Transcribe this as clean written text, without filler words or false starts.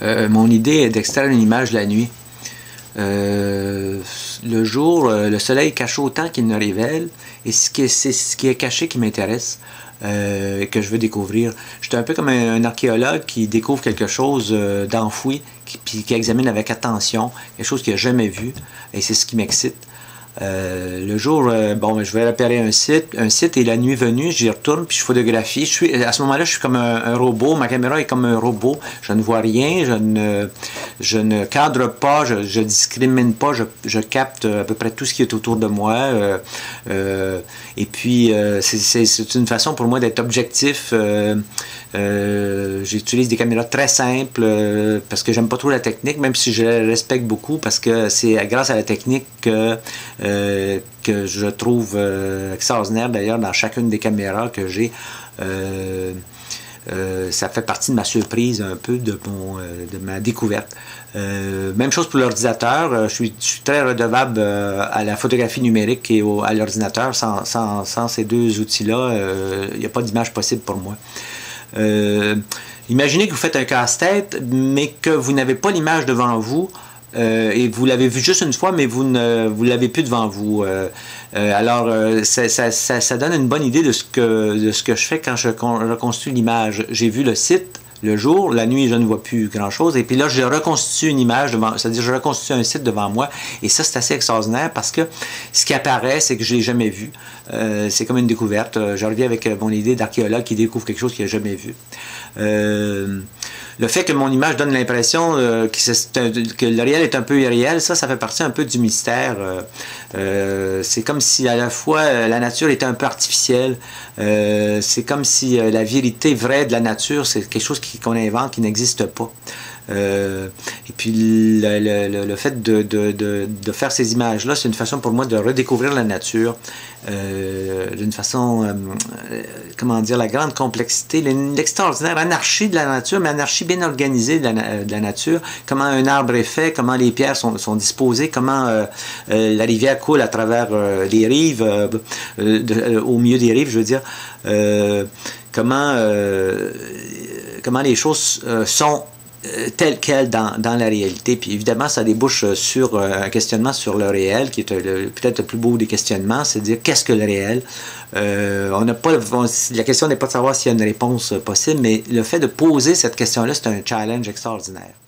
Mon idée est d'extraire une image la nuit. Le jour, le soleil cache autant qu'il ne révèle, et c'est ce qui est caché qui m'intéresse, que je veux découvrir. Je suis un peu comme un archéologue qui découvre quelque chose d'enfoui, qui examine avec attention, quelque chose qu'il n'a jamais vu, et c'est ce qui m'excite. Le jour, bon, je vais repérer un site et la nuit venue, j'y retourne puis je photographie. À ce moment-là, je suis comme un robot, ma caméra est comme un robot, je ne vois rien, je ne cadre pas, je discrimine pas, je capte à peu près tout ce qui est autour de moi. Et puis, c'est une façon pour moi d'être objectif. J'utilise des caméras très simples parce que j'aime pas trop la technique, même si je la respecte beaucoup, parce que c'est grâce à la technique que je trouve extraordinaire d'ailleurs dans chacune des caméras que j'ai. Ça fait partie de ma surprise un peu, de ma découverte. Même chose pour l'ordinateur. Je suis très redevable à la photographie numérique et à l'ordinateur. Sans ces deux outils-là, il n'y a pas d'image possible pour moi. Imaginez que vous faites un casse-tête, mais que vous n'avez pas l'image devant vous, et vous l'avez vu juste une fois, mais vous ne l'avez plus devant vous. Alors, ça donne une bonne idée de ce que je fais quand je reconstitue l'image. J'ai vu le site le jour, la nuit, je ne vois plus grand-chose, et puis là, je reconstitue une image, c'est-à-dire je reconstitue un site devant moi, et ça, c'est assez extraordinaire parce que ce qui apparaît, c'est que je ne l'ai jamais vu. C'est comme une découverte. Je reviens avec mon idée d'archéologue qui découvre quelque chose qu'il n'a jamais vu. Le fait que mon image donne l'impression que le réel est un peu irréel, ça fait partie un peu du mystère. C'est comme si à la fois la nature était un peu artificielle. C'est comme si la vérité vraie de la nature, c'est quelque chose qu'on invente, qui n'existe pas. Et puis le fait de faire ces images-là, c'est une façon pour moi de redécouvrir la nature d'une façon, comment dire, la grande complexité, l'extraordinaire anarchie de la nature, mais anarchie bien organisée de la nature, comment un arbre est fait, comment les pierres sont disposées, comment la rivière coule à travers les rives, au milieu des rives, je veux dire, comment les choses sont telles quelles dans la réalité. Puis évidemment, ça débouche sur un questionnement sur le réel, qui est peut-être le plus beau des questionnements, c'est de dire qu'est-ce que le réel? La question n'est pas de savoir s'il y a une réponse possible, mais le fait de poser cette question-là, c'est un challenge extraordinaire.